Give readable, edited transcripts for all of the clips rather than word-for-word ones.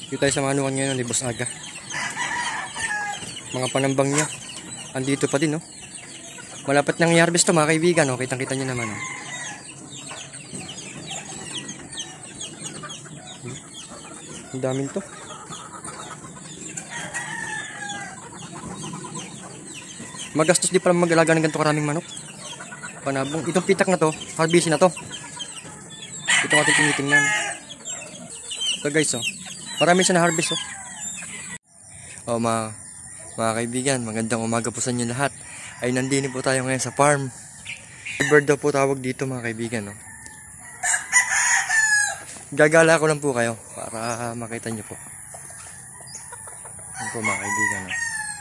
Dito tayo sa manukan ngayon ni Boss Aga. Mga panambang niya. Andito pa din, no? Malapit nang i-harvest to, mga kaibigan, no? Kitang-kita niyo naman, no? Ang daming to. Magastos di pala mag-alaga ng ganito karaming manok. Panabong. Itong pitak na to, harvest na to. Itong ating tinitingnan. Ito guys, oh. Marami siya na harvest, oh. Oh, mga kaibigan, magandang umaga po sa inyo lahat. Ay nandito po tayo ngayon sa farm. Bird daw po tawag dito, mga kaibigan, no? Gagala ko lang po kayo para makita nyo po. Yan po, mga kaibigan, no?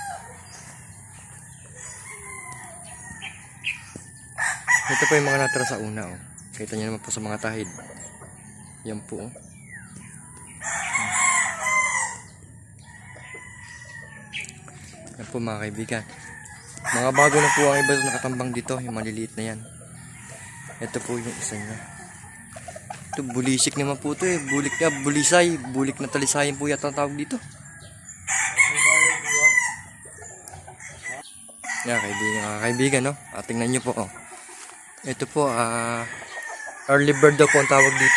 Ito po yung mga natira sa una, oh. Kita nyo naman po sa mga tahid. Yan po, oh. Yan po, mga kaibigan. Mga bago na po ang iba nakatambang dito, yung maliliit na yan. Ito po yung isa niya. Ito, bulisik naman po ito, eh. Bulik na, bulisay. Bulik na talisayan po yata ang tawag dito. Yan, kaibigan, no? Tingnan nyo po, oh. Ito po, early bird daw po ang tawag dito.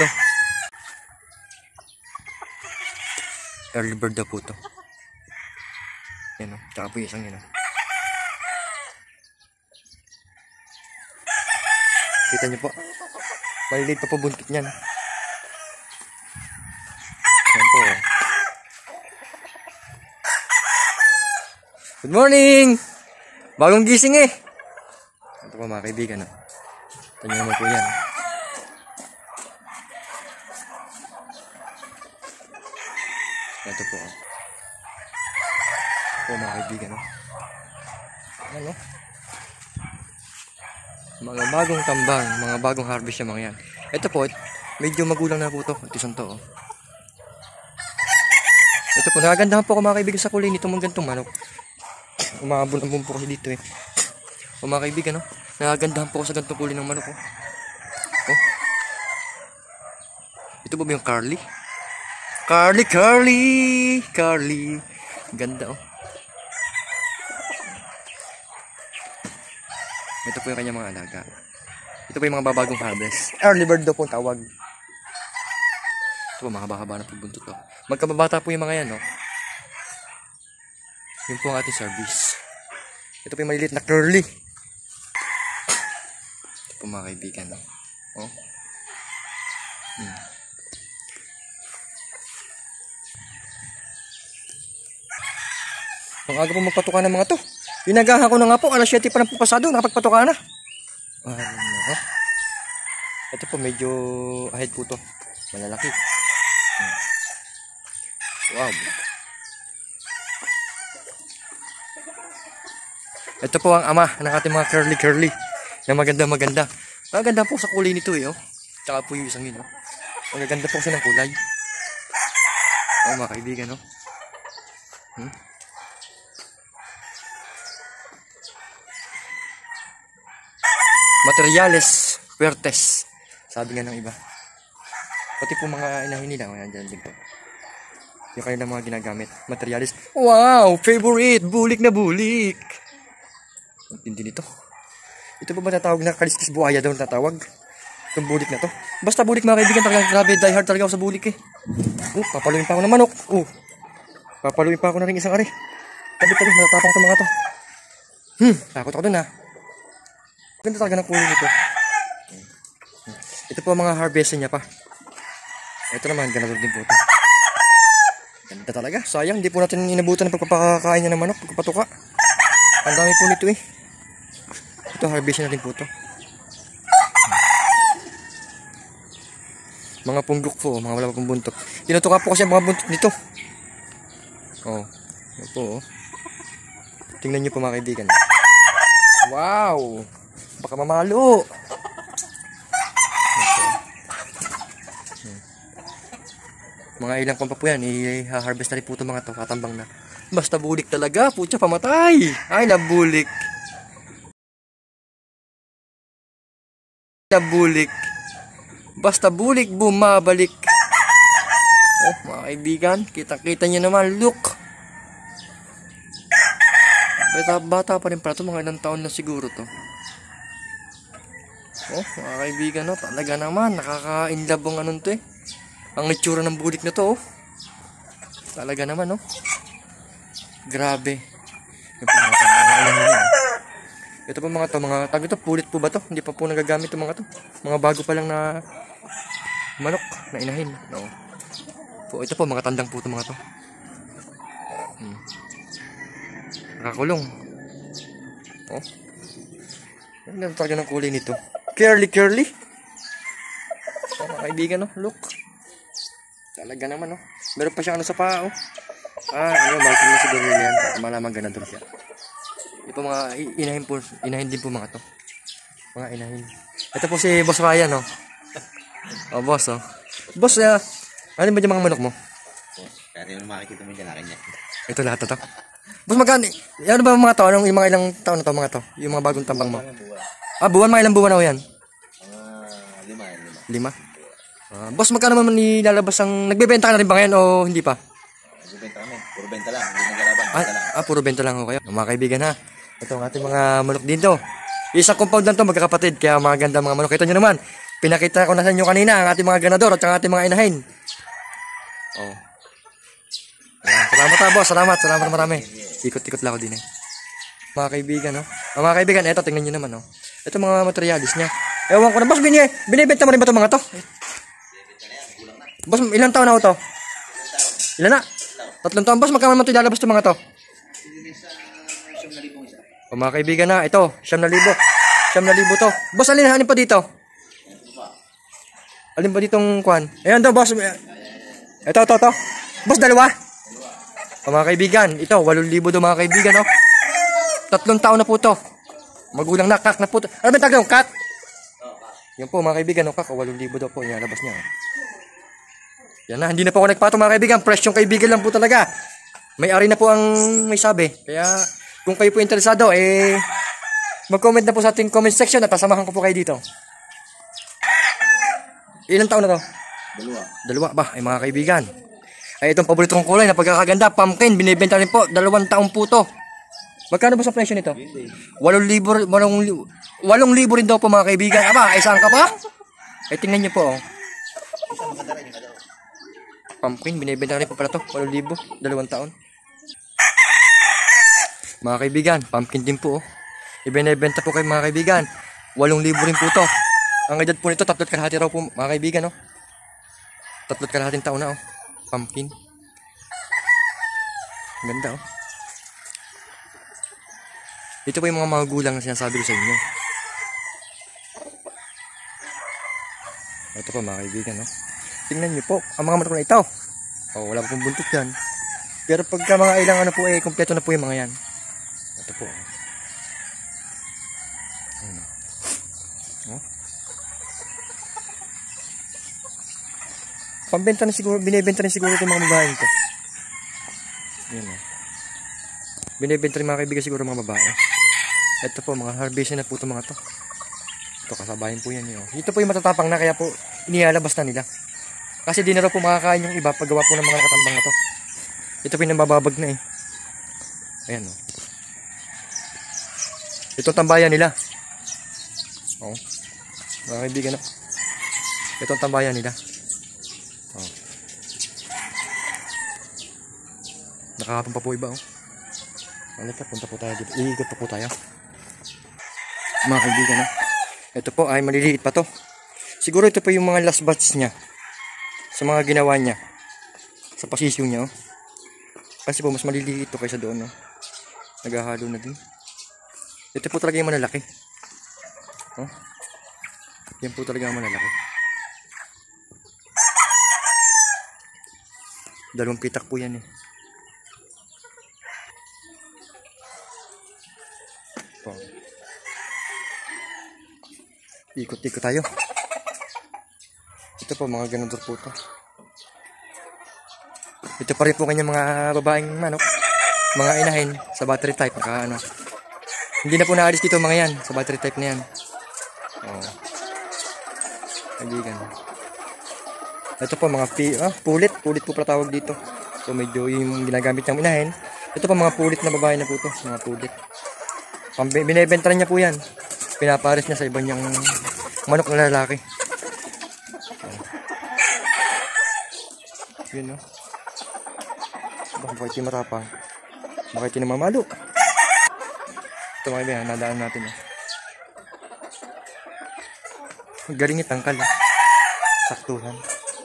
Early bird daw po ito. Yan, no? Tsaka po yung isang yun, no? Kita nyo po. Maliliit pa po buntot niyan. Yan po, oh. Good morning! Bagong gising, eh. Ito po, mga kaibigan, no? Ito nyo naman po yan. Ito po. Ito po, mga kaibigan, no? Ano? Mga bagong tambang, mga bagong harvest yung mga yan. Ito po, medyo magulang na po ito. Ito isang to, oh. Ito po, nakagandahan po ako, mga kaibigan, sa kulay nito mga gantong manok. Umabon-abon po kasi dito, eh. O, mga kaibigan, no? Nakagandahan po ako sa gantong kulay ng manok, oh. Oh. Ito po ba yung Carly? Carly! Ganda, oh. Ito po yung kanyang mga alaga. Ito po yung mga babagong harvest. Early bird daw po ang tawag. Ito po, mahaba-haba na po buntot, oh. Magkababata po yung mga yan, no? Yun po ang ating service. Ito po yung maliliit na curly. Ito po, mga kaibigan, no? Oh. Ang aga po magpatuka ng mga to. Pinagahan ko na nga po, alas 7 pa ng pasado, nakapagpatuka na. Ito po, medyo ahead po to. Malalaki. Wow. Ito po ang ama ng ating mga curly na maganda. Maganda po sa kulay nito, eh, oh. Tsaka po yung isang yun, oh. Magaganda po kasi ng kulay. Oh, mga kaibigan, oh. Materiales Fuertes, sabi nga ng iba. Pati po mga inahin nila, dyan din po. Yung kanilang mga ginagamit. Materiales. Wow! Favorite! Bulik na bulik! Ang tindi nito. Ito po ba natawag na kaliskis buhaya daw natawag? Itong bulik na to. Basta bulik, mga kaibigan, talagang grabe, die hard talaga ako sa bulik, eh. Papaluin pa ako ng manok. Papaluin pa ako na rin isang ari. Tabi, natatapang ito mga to. Takot ako dun, ha. Ganda talaga ng kulay nito. Ito po ang mga harvest niya pa. Ito naman, ganun din po ito. Ganda talaga. Sayang, di po natin inabutan ng pagpapakain niya ng manok, pagpapatuka. Ang dami po nito, eh. Ito, harvest na rin po ito. Mga punggok po, mga wala pong buntot. Tinutuka po kasi ang mga buntot nito. Oh, ito po, oh. Tingnan nyo po, mga kaibigan. Wow! Baka mamalo. Mga ilang pa po yan, i-harvest na rin po ito mga to, katambang na. Basta bulik talaga, putya pamatay. Ay, nabulik. Nabulik. Basta bulik, bumabalik. Oh, mga kaibigan, kita-kita nyo naman, look. Bata pa rin pala ito, mga ilang taon na siguro to. Oh, mga kaibigan, no, talaga naman, nakaka-inlove ang anong to eh. Ang itsura ng bulik na to, oh. Talaga naman, no. Grabe. Ito po mga to, mga tag ito, pulit po ba to? Hindi pa po nagagamit itong mga to. Mga bago pa lang na manok na inahin. No. Po, ito po, mga tandang po ito mga to. Nakakulong. Oh. Ang ganda talaga ng kulay nito. Curly. Oh, mga kaibigan, no? Look. Talaga naman, no? Meron pa siya ano sa paa, oh. Malkin na siguro yan. Malamang ganador siya. Ito mga inahin din po mga to. Mga inahin. Ito po si Boss Ryan, no? Oh, boss, oh. Boss, ano ba yung mga manok mo? Kaya yung makikita mo dyan, akin yan. Ito lahat ito. Boss, magkano? Ano ba mga to? Anong yung mga ilang taon na to, mga to? Yung mga bagong tambang mo? Buwan, mga ilang buwan na ho yan? Lima? Boss, magkano naman nilalabas ang... Nagbebenta ka na rin ba ngayon o hindi pa? Nagbebenta kami. Puro benta lang. Hindi nagkalaban. Puro benta lang ho kayo. Mga kaibigan ha. Ito ang ating mga manok dito. Isang compound lang to, magkakapatid. Kaya mga ganda mga manok. Kita nyo naman. Pinakita ko na sa inyo kanina ang ating mga ganador at ang ating mga inahin. Oh. Salamat ha, boss. Salamat marami. Ikot-ikot lang ako din eh. Mga kaibigan, no? Mga kaibigan, eto, tingnan nyo naman, no? Ito mga materialis niya. Ewan ko na, boss, binibenta mo rin ba ito mga to? Boss, ilang taon na ako to? Ilan na? 3 taon, boss, magkano naman ito ilalabas ito mga to? O mga kaibigan na, ito, 9,000. 9,000 to. Boss, alin pa dito? Alin pa ditong kwan? Ayan to, boss. Ito. Boss, dalawa? O mga kaibigan, ito, 8,000 do mga kaibigan, no? 3 taon na po to. Magulang na, kak na po to. Ano ba yung tagong, kak? Yan po mga kaibigan, no, kak, 8,000 daw po, ilalabas niya. Yan na, hindi na po ako nagpato mga kaibigan. Fresh yung kaibigan lang po talaga. May-ari na po ang may sabi. Kaya kung kayo po interesado, mag-comment na po sa ating comment section at sasamahan ko po kayo dito. Ilang taon na to? 2 ba? Ay mga kaibigan. Ay itong paborito kong kulay na pagkakaganda, pumpkin, binibenta rin po. 2 taong po to. Magkano ba sa presyo nito? 8,000 rin daw po mga kaibigan. Ay saan ka pa? Ay tingnan nyo po, oh. Pumpkin, binibenta rin po pala to. 8,000, 2 taon. Mga kaibigan, pumpkin din po, oh. Ibinibenta po kayo mga kaibigan. 8,000 rin po to. Ang edad po nito, 3 kalahati raw po mga kaibigan, oh. 3 kalahating taon na, oh. Pumpkin. Ganda, oh. Ito po yung mga magulang na sinasabi ko sa inyo. Ito po mga kaibigan, no? Tingnan nyo po, ang mga manok na ito. Oh, wala pa pong buntot yan. Pero pagka mga ilang ano po, kompleto na po yung mga yan. Ito po. Oh. Pambenta na siguro, binibenta rin siguro itong mga babae ito. Yan, oh. Binibenta rin mga kaibigan siguro mga babae. Ito po, mga harvestin na po itong mga to. Ito, kasabayan po yan. Ito po yung matatapang na, kaya po inilalabas na nila. Kasi di na raw po makakain yung iba paggawa po ng mga nakatambang na to. Ito po yung nabababag na eh. Ayan, oh. Ito tambayan nila. Oh. Mga kaibigan, no? Ito ang tambayan nila. Oh. Nakakapon pa po iba, oh. Halika, punta po tayo dito. Iikot pa po tayo. Mga kaibigan, no? Ito po ay maliliit pa to. Siguro ito po yung mga last batch niya. Sa mga ginawa niya. Sa pasisyon niya, oh. Kasi po mas maliliit ito kaysa doon, no? Naghahalo na din. Ito po talaga yung malalaki. Oh. Yan po talaga yung malalaki. 2 pitak po yan, eh. Oh. Ikot-ikot tayo. Ito po, mga ganador po ito. Ito pa rin po kanya mga babaeng manok. Mga inahin sa battery type. Ano. Hindi na po naalis dito mga yan. Sa battery type na yan. Oh. Kaibigan. Ito po mga pulit. Pulit po pala tawag dito. So medyo yung ginagamit ng inahin. Ito po mga pulit na babae na po to. Mga pulit. Binibenta niya po yan. Pinapares niya sa ibang niyang manok na lalaki. Yun, no? Bakit yung matapang? Bakit yung namamalo? Ito mga kaibigan, nadaan natin. Galing itangkal. Saktuhan.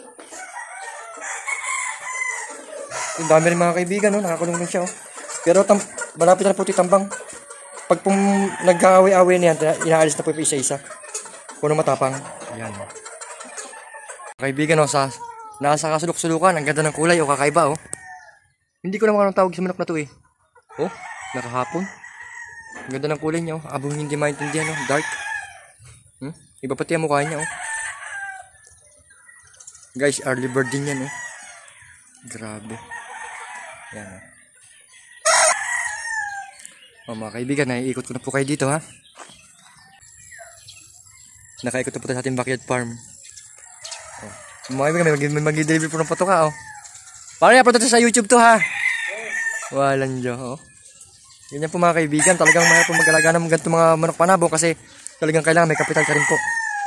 Yung dami rin mga kaibigan, no? Nakakulong din siya. Oh. Pero malapit na po ito tambang. Pag nag-aaway-aaway na yan, inaalis na po isa-isa. Puno matapang. Ayan. Kaibigan, no? Nasa kasulok-sulukan. Ang ganda ng kulay. O kakaiba. Oh. Hindi ko naman anong tawag sa manok na to eh. Oh, nakahapon. Ang ganda ng kulay niya. Oh. Abong hindi maintindihan. Oh. Dark. Iba pati ang mukha niya. Oh. Guys, early bird din yan. Oh. Grabe. Yan. Oh, mga kaibigan, naiikot ko na po kayo dito ha. Nakaikot na po tayo sa ating backyard farm. Oh. Mga kaibigan, may mag-deliver po ng patoka. Oh. Parang i-upload sa YouTube to ha. Walang Diyo. Oh. Ganyan po mga kaibigan. Talagang mahal po mag-alaga ng ganito mga manok panabo kasi talagang kailangan may kapital ka rin po.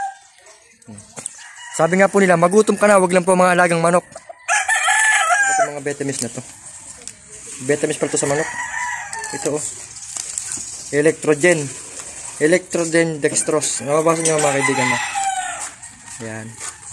Sabi nga po nila, magutom ka na, wag lang po mga alagang manok. Ito mga Betamis na to. Betamis pala to sa manok. Ito oh. Electrogen dextrose. Nababasa niyo mga kaibigan na. Yan.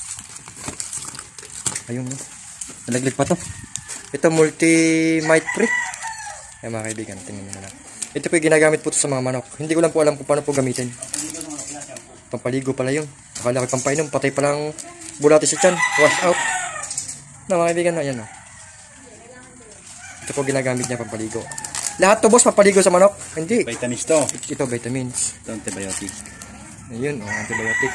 Ayun oh. Nalaglag pa to. Ito multi-mite free. Ayan mga kaibigan, tingnan nyo na lang. Ito po yung ginagamit po sa mga manok. Hindi ko lang po alam kung paano po gamitin. Pampaligo pala yun. Akala ko pampainom, patay palang bulati sa tiyan. Wash out. Na mga kaibigan, ayan o. Ito po ginagamit niya pampaligo. Lahat to boss, pampaligo sa manok? Hindi. Vitamins to. Ito vitamins. Ito antibiotic. Ayun, antibiotic.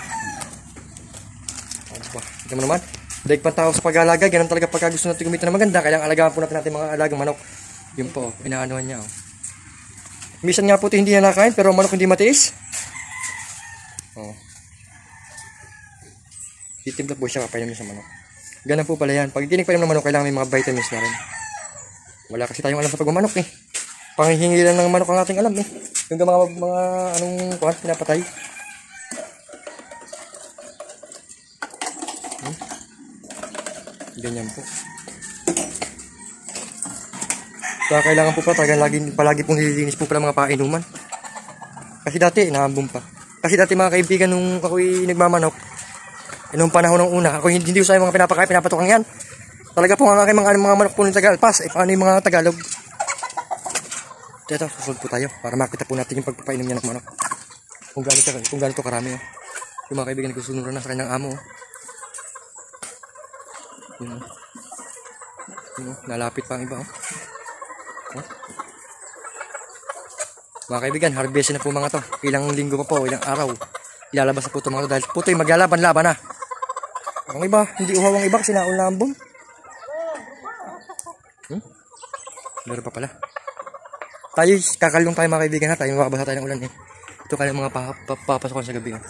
Ito mo naman. Daig pang tao sa pag-alaga, ganun talaga pagka gusto natin gamitin na maganda, kailangan alagaan po natin mga alagang manok. Yun po, inaanuhan niya. Oh. Minsan nga po ito hindi na nakain, pero manok hindi matiis. Oh. Titimpla po siya, kapainom niya sa manok. Ganun po pala yan. Pag tinigpainom ng manok, kailangan may mga vitamins na rin. Wala kasi tayong alam sa pagmamanok eh. Panghihingi lang ng manok ang ating alam eh. Yung mga anong kuhan, pinapatay. Ganyan po. Kaya kailangan po pa talaga palagi pong nililinis po pala mga painuman. Kasi dati, naambong pa. Kasi dati mga kaibigan, nung ako'y nagmamanok, nung panahon ng una, ako hindi ko sa mga pinapakain, pinapatukang yan. Talaga po nga mga manok po ng Tagalpas. Eh, paano yung mga Tagalog? Ito, susunod po tayo para makita po natin yung pagpapainom niya ng manok. Kung ganito karami. Oh. Yung mga kaibigan, nagsusunod na sa kanyang amo. Oh. Yun, nalapit pa ang iba. Oh. Mga kaibigan, harvest na po mga to. Ilang linggo pa po, ilang araw. Ilalabas na po ito mga to dahil po ito ay maglalaban-laban na. Ang iba, hindi uhaw ang iba kasi naul na ambon. Meron pa pala. Tayo, kakalong tayo mga kaibigan ha. Tayo mababasa tayo ng ulan eh. Ito kaya mga papasokan sa gabi. Oh.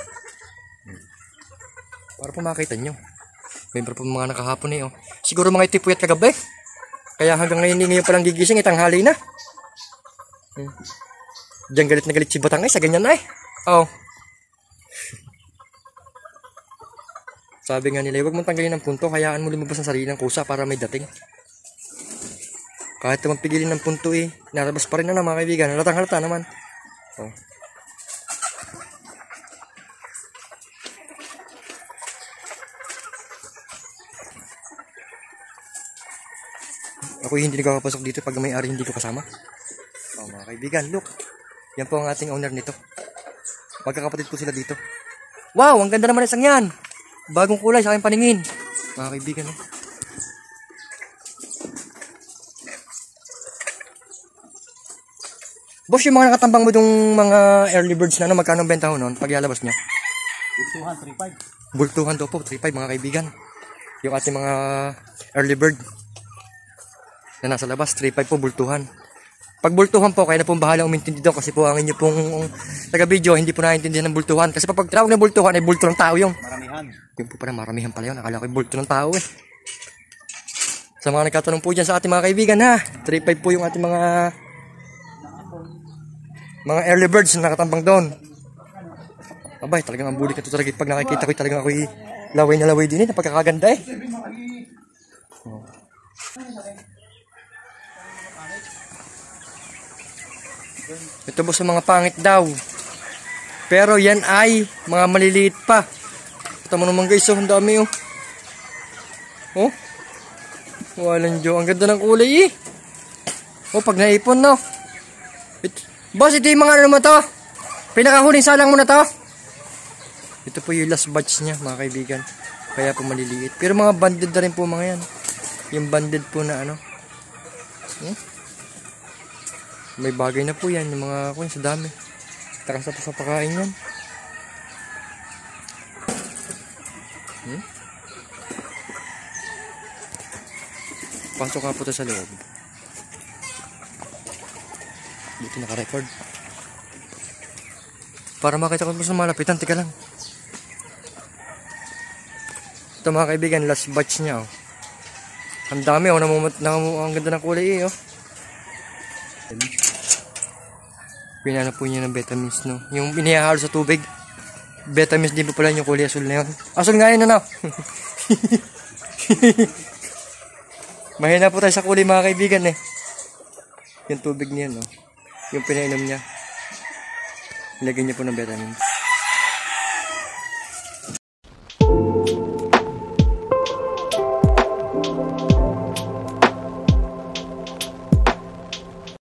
Para po makita nyo. Mayroon po mga nakahapon eh. Oh. Siguro mga ito puyat kagabi. Kaya hanggang ngayon palang gigising, itanghali na. Diyan galit na galit si Batang sa ganyan na eh. Oo. Sabi nga nila, huwag mong tanggalin ng punto, hayaan mo lumabas ang sarili ng kusa para may dating. Kahit naman pigilin ng punto eh, narabas pa rin na mga kaibigan. Halatang-halata naman. Oh. Ako hindi nagkakapasok dito pag may-ari hindi ko kasama. Oh, mga kaibigan, look. Yan po ang ating owner nito. Magkakapatid po sila dito. Wow, ang ganda naman isang yan. Bagong kulay sa aking paningin. Mga kaibigan, oh. Boss, yung mga nakatambang mo yung mga early birds na magkano ang benta ho noon pag ilalabas nyo? Bultuhan, 3.5. Bultuhan daw po, 3.5 mga kaibigan. Yung ating mga early bird na nasa labas, 3.5 po bultuhan. Pagbultuhan po, kaya na pong bahala umintindi doon kasi po ang inyo pong taga-video, hindi po naiintindihan ng bultuhan. Kasi pag tawag na bultuhan, ay bulto ng tao yung. Maramihan. Yung po pala, maramihan pala yun. Akala ko bulto ng tao eh. Sa mga nagkatanong po dyan sa ating mga kaibigan ha, 3.5 po yung ating mga early birds na nakatambang doon. Abay, talagang ang bulik na ito talaga. Pag nakikita ko talagang ako'y laway na laway din eh, napagkakaganda eh. Ito po sa mga pangit daw. Pero yan ay mga maliliit pa. Ito mo naman guys, oh, ang dami oh. Oh. Walang Diyo, ang ganda ng kulay eh. Oh, pag naipon no. Boss, ito yung mga ano mo to. Pinakahuling salang mo na to. Ito po yung last batch niya mga kaibigan. Kaya po maliliit. Pero mga banded na rin po mga yan. Yung banded po na ano. May bagay na po yan. Yung mga sa dami. Takas na po sa pakain yan. Pasok nga po ito sa loob. Dito naka-record. Para makita ko po sa malapitan. Tika lang. Ito mga kaibigan, last batch niya oh. Ang dami oh, ang ganda ng kulay eh oh. Pinano po niya ng vitamins no. Yung inihahalo sa tubig. Vitamins din po pala yung kulay asul na yun. Asul nga yun ano. Mahina po tayo sa kulay mga kaibigan eh. Yung tubig niya no. Yung pinainom niya. Ilagyan niya po ng vitamins.